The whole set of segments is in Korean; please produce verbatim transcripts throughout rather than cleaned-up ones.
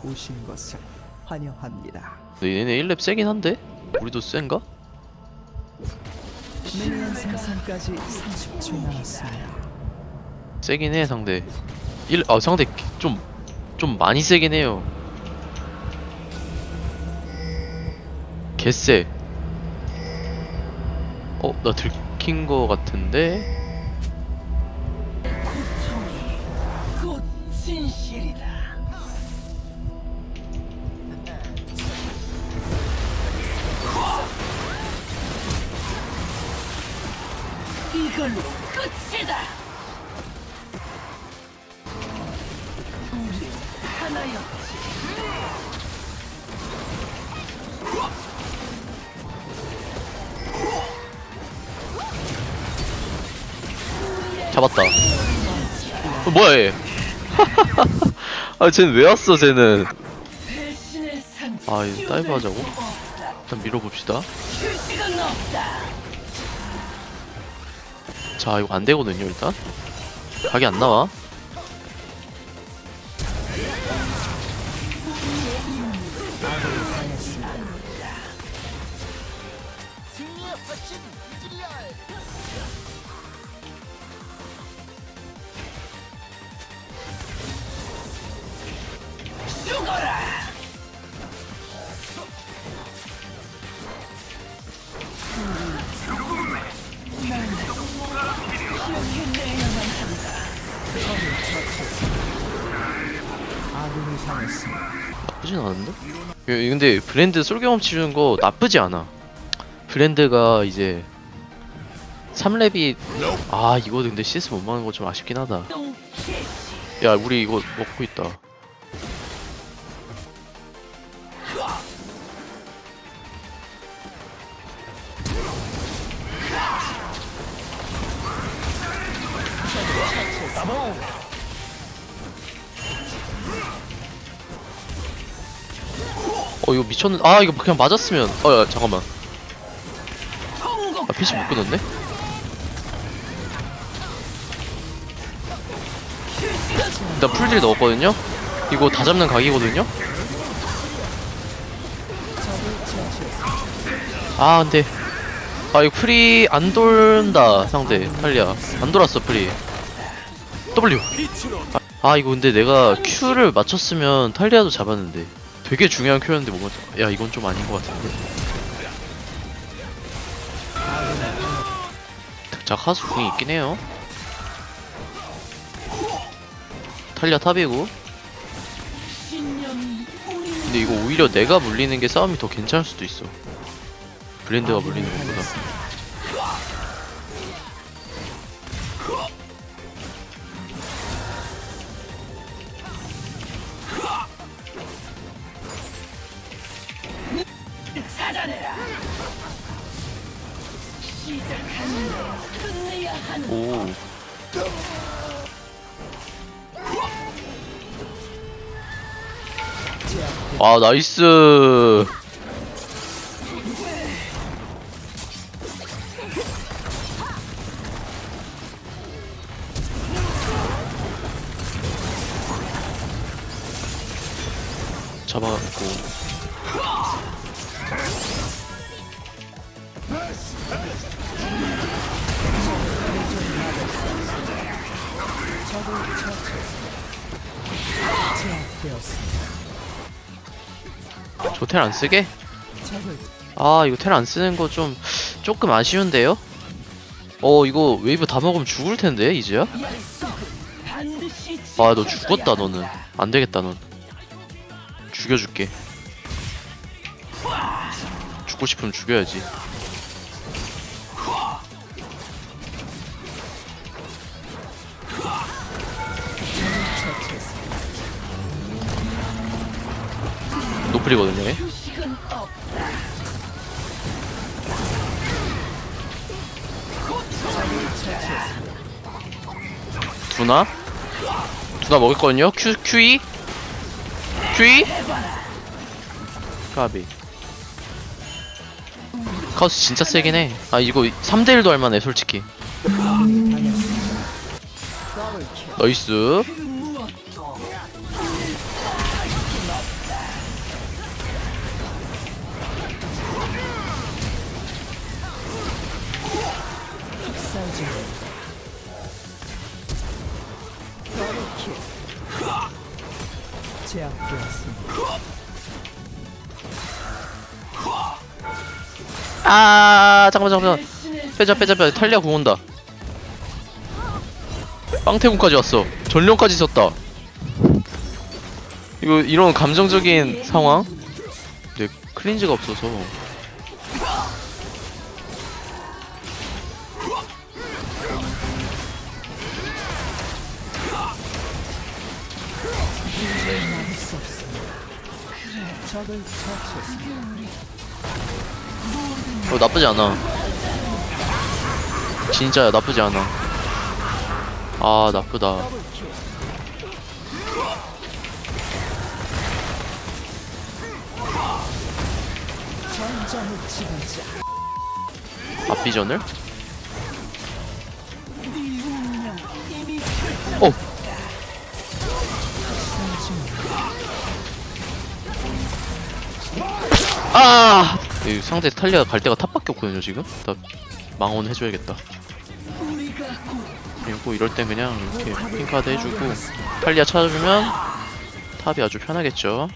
오신 것을 환영합니다. 얘네 일 렙 세긴 한데? 우리도 센가? 미니언 생성까지 삼십 초 남았습니다. 세긴 해 상대. 일, 아 상대 좀 좀 많이 세긴 해요. 개쎄. 어? 나 들킨 거 같은데? 곧 진실이다. 이걸로 끝이다. 우리 하나였지. 잡았다. 어, 뭐야 얘? 아 쟤는 왜 왔어 쟤는? 배신의 산. 아 이거 다이브 하자고? 일단 밀어봅시다. 휴식은 없다. 자 이거 안되거든요 일단. 각이 안나와. 죽어라. 아군이 당했습니다. 나쁘진 않은데? 예, 근데 브랜드 쏠 경험치 주는 거 나쁘지 않아. 브랜드가 이제 삼 렙이 아 이거 근데 씨에스 못 막는 거 좀 아쉽긴 하다. 야 우리 이거 먹고 있다. 어 이거 미쳤는 아 이거 그냥 맞았으면 어야 잠깐만 아 피씨 못 끊었네? 일단 풀딜 넣었거든요? 이거 다 잡는 각이거든요? 아 근데 아 이거 프리 안 돌다 상대 탈리아 안 돌았어 프리 W 아 이거 근데 내가 Q를 맞췄으면 탈리아도 잡았는데 되게 중요한 큐였는데 못 맞췄. 야 이건 좀 아닌 것 같은데. 자 하수 궁이 있긴 해요. 탈리아 탑이고. 근데 이거 오히려 내가 물리는 게 싸움이 더 괜찮을 수도 있어. 브랜드가 물리는 것보다. 찾아내라. 시작하는 끝내야 하는. 오. 아 나이스. 잡아갖고. 저 텔 안 쓰게? 아 이거 텔 안 쓰는 거 좀 조금 아쉬운데요? 어 이거 웨이브 다 먹으면 죽을 텐데 이제야? 아 너 죽었다 너는. 안 되겠다 넌. 죽여줄게. 죽고 싶으면 죽여야지. 노플이거든요 얘. 두나? 두나 먹을거든요? Q, Q2? Q2? 까비. 카우스 진짜 세긴해. 아 이거 삼 대 일도 할만해 솔직히. 나이스. 제압되었습니다. 아 잠깐만 잠깐만 빼자 빼자 빼자. 탈리아 공 온다. 빵태공까지 왔어. 전령까지 썼다. 이거 이런 감정적인 상황? 근데 클린즈가 없어서. 막을 수 없습니다. 적을 처치했습니다. 어 나쁘지 않아. 진짜야 나쁘지 않아. 아 나쁘다. 전장을 지배자. 앞비전을? 어! 아! 이 상대 탈리아 갈 데가 탑밖에 없거든요 지금? 나 망원 해줘야겠다. 그리고 이럴 땐 그냥 이렇게 핑카드 해주고 탈리아 찾아주면 탑이 아주 편하겠죠.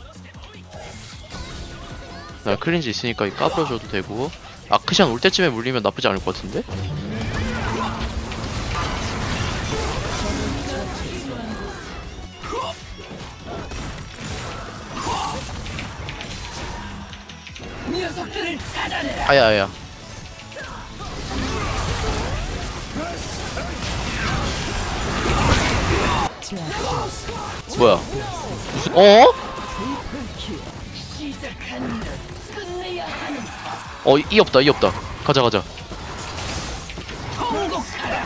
나 클린지 있으니까 까불어줘도 되고. 아크샨 올 때쯤에 물리면 나쁘지 않을 것 같은데? 녀석들을 찾아내라. 아야 아야. 제압되었습니다. 뭐야? 무슨 어? 시작한 일을 끝내야 하는 어, 이 없다, 이 없다. 가자, 가자. 통곡하라.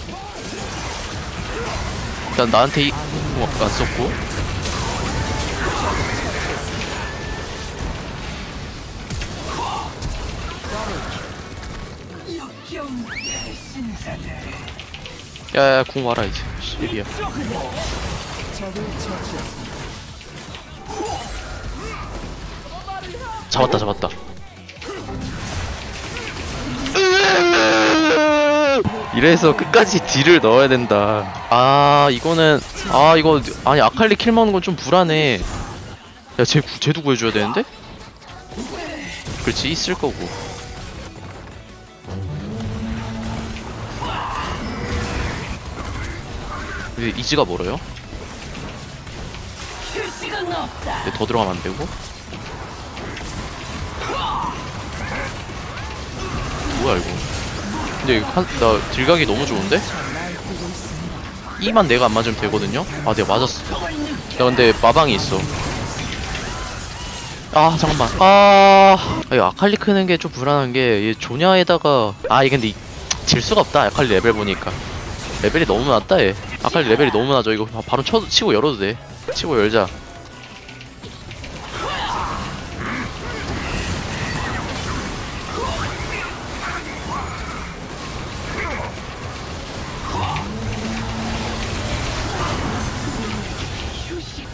일단 나한테 이, 어, 안 썼고. 역겨운 배신자들. 야, 야, 궁 와라, 이제. 시리야. 적을 처치했습니다. 잡았다, 잡았다. 이래서 끝까지 딜을 넣어야 된다. 아, 이거는, 아, 이거, 아니, 아칼리 킬 먹는 건 좀 불안해. 야, 쟤, 구- 쟤도 구해줘야 되는데? 그렇지, 있을 거고. 근데 이즈가 멀어요? 휴식은 없다. 근데 더 들어가면 안 되고. 뭐야, 이거. 근데 이거 한, 나 딜각이 너무 좋은데? 이만 내가 안 맞으면 되거든요? 아, 내가 맞았어. 야, 근데 마방이 있어. 아, 잠깐만. 아, 아, 이거 아칼리 크는 게 좀 불안한 게, 얘 조냐에다가, 아, 이게 근데 이- 질 수가 없다. 아칼리 레벨 보니까. 레벨이 너무 낮다, 얘. 아칼리 레벨이 너무 낮아. 이거 바- 바로 쳐, 치고 열어도 돼. 치고 열자. 휴식.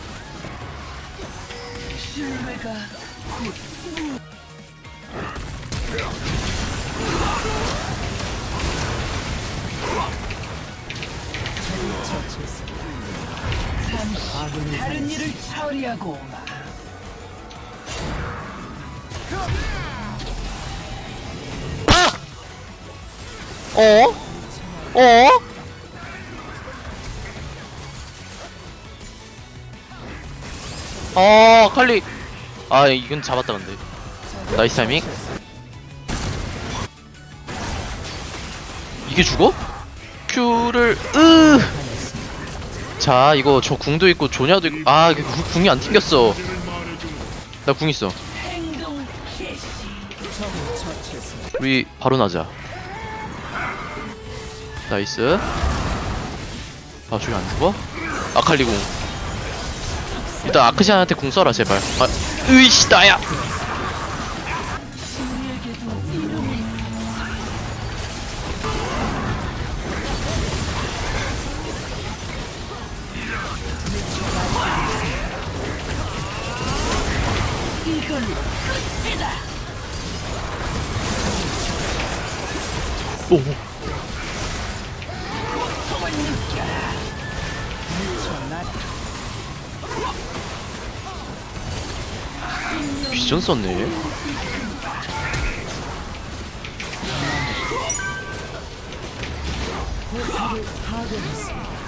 신뢰가 처치했습니다. 잠시 다른 일을 처리하고 오마. 어? 어? 어, 칼리. 아, 이건 잡았다, 근데. 나이스 타이밍. 이게 죽어? Q를, 으! 자, 이거 저 궁도 있고, 조냐도 있고, 아, 이게 구- 궁이 안 튕겼어. 나 궁 있어. 행동 개시. 적을 처치했습니다. 우리 바로 나자. 나이스. 아, 저기 안 죽어? 아칼리 궁. 일단 아크시안한테 궁 써라, 제발. 아, 으이씨, 나야! 이걸로 끝이다. 오. 고통을 느껴라. 비전 썼네. 포탑을 파괴했습니다.